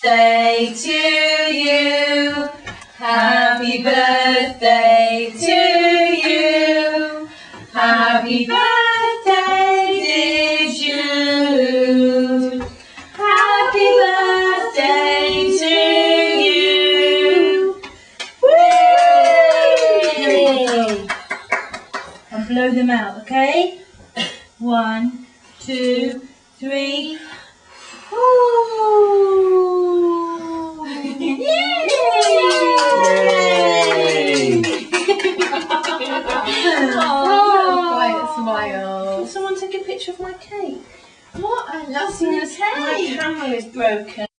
birthday to you. Happy birthday to you. Happy birthday, dear Jude. Happy birthday to you. Whee! And blow them out, okay? 1, 2, 3. Ooh! Yay! Quiet smile. Can someone take a picture of my cake? What a lovely cake! My camera is broken.